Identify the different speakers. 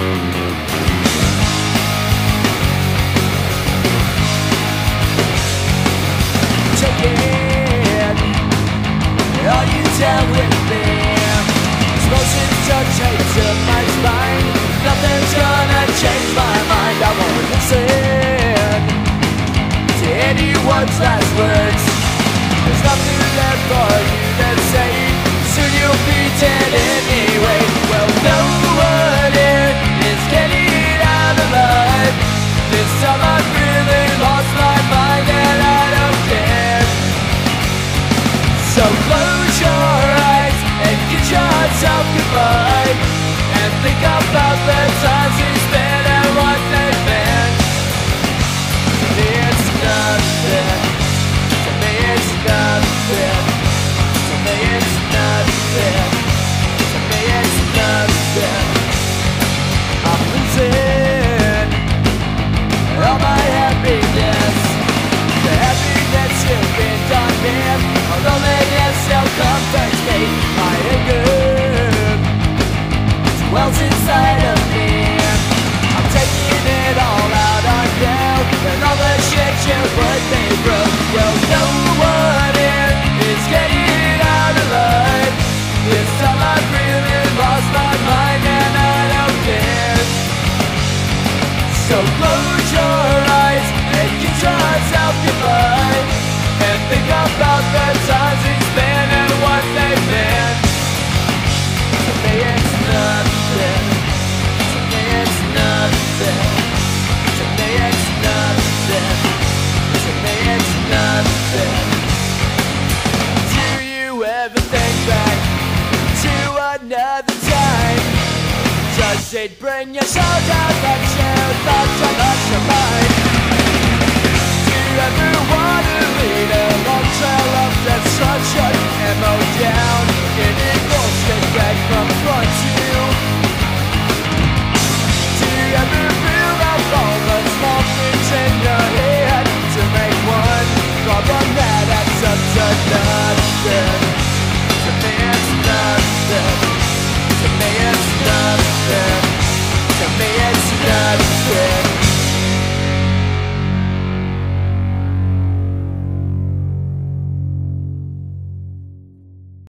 Speaker 1: All you down with me? Emotions don't change to my spine. Nothing's gonna change my mind. I won't listen to anyone's last words. There's nothing left for you to say. Soon you'll be dead anyway. Well, no one here is getting out alive. This time I've really lost my mind and I don't care. So close your eyes and get yourself goodbye, and think about the times we spent and what they've been. To me it's nothing. To me it's nothing. To me it's nothing. To me it's nothing. I'm losing all my happiness. The happiness you've been done with. Loneliness still comforts me. My anger wells inside of me. I'm taking it all out on you and all the shit you put me through. Well, no one here is getting out alive. This time I've really lost my mind and I don't care. So close your eyes and get yourself goodbye, and think about the times we spent and what they've been. To me it's nothing. To me it's nothing. To me it's nothing. To me it's nothing. Do you ever think back to another time? Does it bring your soul down that you thought so much of mine? Do you ever